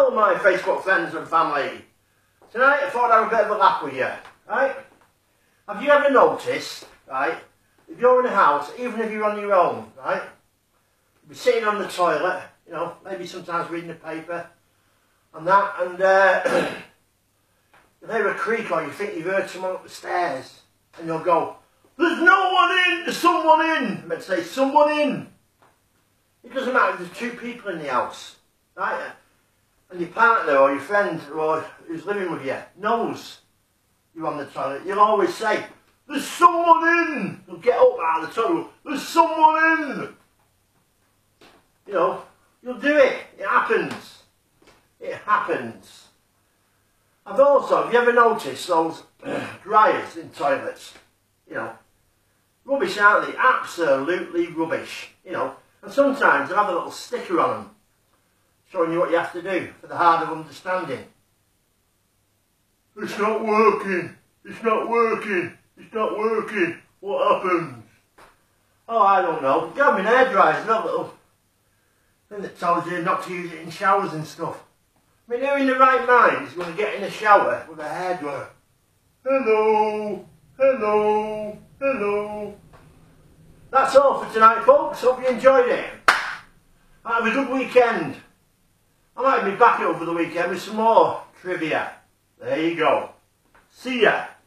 Hello my Facebook friends and family. Tonight I thought I'd have a bit of a laugh with you, right? Have you ever noticed, right, if you're in a house, even if you're on your own, right, you'll be sitting on the toilet, you know, maybe sometimes reading the paper and that, and you'll hear a creak or you think you've heard someone up the stairs and you'll go, "There's no one in, there's someone in." I meant to say, someone in. It doesn't matter if there's two people in the house, right? And your partner or your friend or who's living with you knows you're on the toilet. You'll always say, "There's someone in." You'll get up out of the toilet, "There's someone in." You know, you'll do it. It happens. It happens. And also, have you ever noticed those dryers in toilets? You know, rubbish, aren't they? Absolutely rubbish. You know, and sometimes they have a little sticker on them showing you what you have to do for the hard of understanding. "It's not working. It's not working. It's not working. What happens?" Oh, I don't know. You have an hairdryer, a little thing that tells you not to use it in showers and stuff. I mean, who in the right mind is going to get in the shower with a hairdryer? Hello, hello, hello. That's all for tonight, folks. Hope you enjoyed it. Have a good weekend. I might be back over the weekend with some more trivia. There you go. See ya.